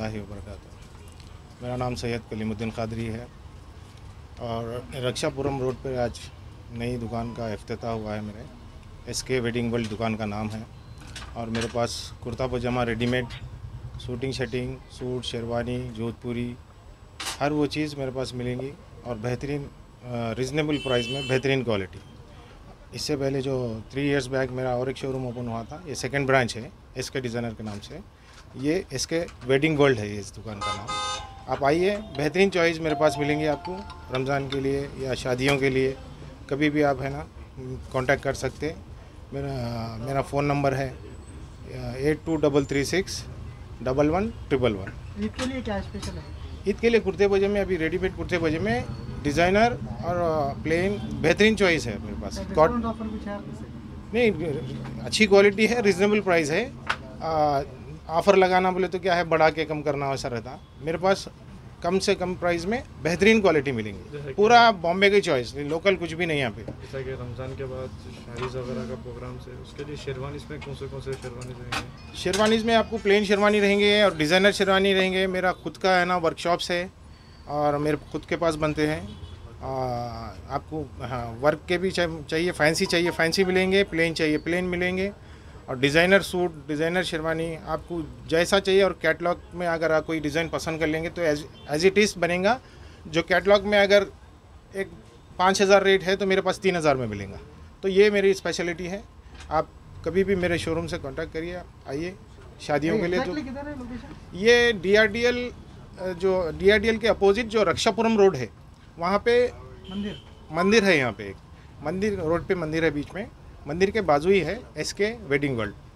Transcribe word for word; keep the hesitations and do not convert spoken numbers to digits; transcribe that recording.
वबरकातुहू। मेरा नाम सैयद कलीमुद्दीन कादरी है और रक्षापुरम रोड पर आज नई दुकान का इफ्तिताह हुआ है। मेरे एस के वेडिंग वर्ल्ड दुकान का नाम है और मेरे पास kurta pyjama readymade, suiting shirting, suit, sherwani, Jodhpuri, हर वो चीज़ मेरे पास मिलेंगी और बेहतरीन रिजनेबल प्राइस में बेहतरीन क्वालिटी। इससे पहले जो थ्री इयर्स बैक मेरा और एक शोरूम ओपन हुआ था, ये सेकंड ब्रांच है एस के डिज़ाइनर के नाम से। ये एस के वेडिंग वर्ल्ड है इस दुकान का नाम। आप आइए, बेहतरीन चॉइस मेरे पास मिलेंगी आपको रमज़ान के लिए या शादियों के लिए। कभी भी आप है ना कांटेक्ट कर सकते। मेरा मेरा फ़ोन नंबर है eight two double three six double one triple one. Eid के लिए क्या स्पेशल है? ईद के लिए कुर्ते पजामे, अभी रेडीमेड कुर्ते पजामे डिज़ाइनर और प्लेन बेहतरीन चॉइस है मेरे पास। कॉट ऑफर कुछ है आपसे? नहीं, अच्छी क्वालिटी है, रिजनेबल प्राइस है। ऑफ़र लगाना बोले तो क्या है, बढ़ा के कम करना वैसा रहता। मेरे पास कम से कम प्राइस में बेहतरीन क्वालिटी मिलेंगी। पूरा बॉम्बे की चॉइस, लोकल कुछ भी नहीं यहाँ पे। जैसा कि रमज़ान के बाद शादी वगैरह का प्रोग्राम से, उसके लिए शेरवानीज़ में कौन से कौन से शेरवानी रहेंगे? शेरवानीज़ में आपको प्लेन शेरवानी रहेंगे और डिज़ाइनर शेरवानी रहेंगे। मेरा खुद का है ना वर्कशॉप्स है और मेरे खुद के पास बनते हैं। आ, आपको हाँ वर्क के भी चाहिए, फैंसी चाहिए फैंसी मिलेंगे, प्लेन चाहिए प्लेन मिलेंगे और डिज़ाइनर सूट, डिज़ाइनर शेरवानी आपको जैसा चाहिए। और कैटलॉग में अगर आप कोई डिज़ाइन पसंद कर लेंगे तो एज एज इट इज़ बनेगा। जो कैटलॉग में अगर एक पाँच हज़ार रेट है तो मेरे पास तीन हज़ार में मिलेगा। तो ये मेरी स्पेशलिटी है। आप कभी भी मेरे शोरूम से कांटेक्ट करिए, आइए शादियों के लिए। तो ये डी आर डी एल जो डी आर डी एल के अपोजिट जो रक्षापुरम रोड है, वहाँ पे मंदिर मंदिर है। यहाँ पे एक मंदिर रोड पे मंदिर है, बीच में मंदिर के बाजू ही है एस के वेडिंग वर्ल्ड।